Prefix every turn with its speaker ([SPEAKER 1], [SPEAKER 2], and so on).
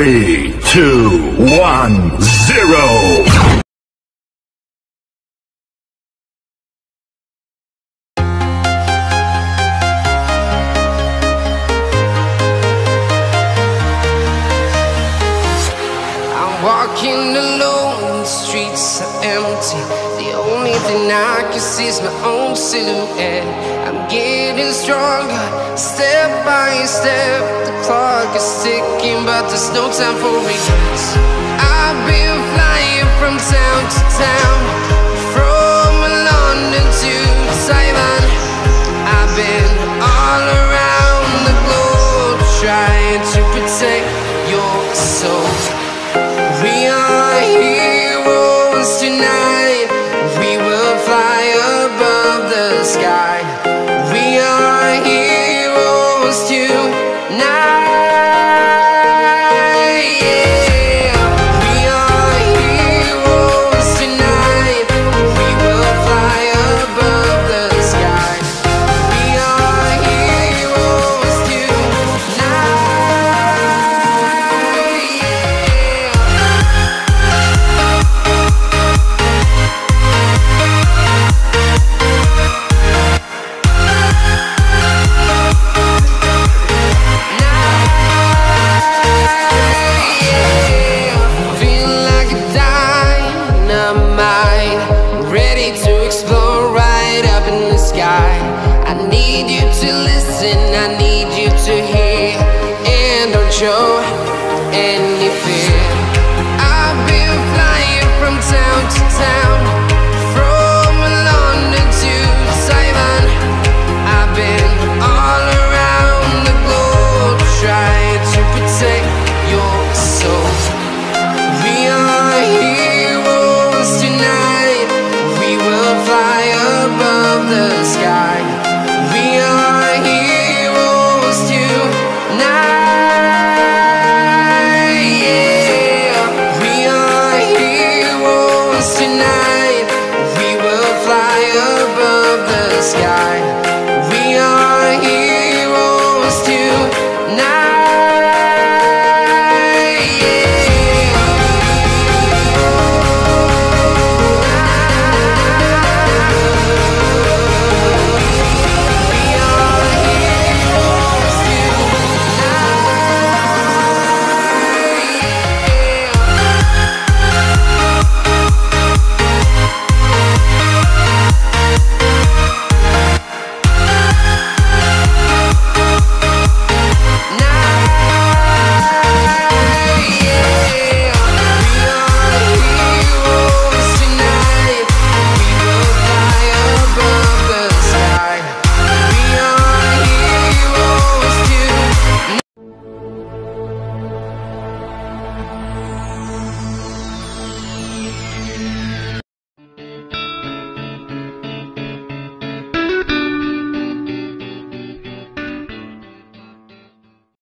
[SPEAKER 1] 3, 2, 1, 0.
[SPEAKER 2] Walking alone, the streets are empty. The only thing I can see is my own silhouette. I'm getting stronger, step by step. The clock is ticking, but there's no time for regrets. I've been flying from town to town, from London to Taiwan. I've been all around the globe, trying to protect your soul. We are heroes tonight. We will fly above the sky. We are heroes tonight. Yeah. We are heroes tonight. We will fly above the sky. We are heroes tonight. I need you to hear, and don't show any fear. I've been flying from town to town, from London to Taiwan. I've been all around the globe, trying to protect your soul. We are heroes tonight. We will fly above the sky. We are heroes tonight. Yeah. We are heroes tonight. We will fly above the sky.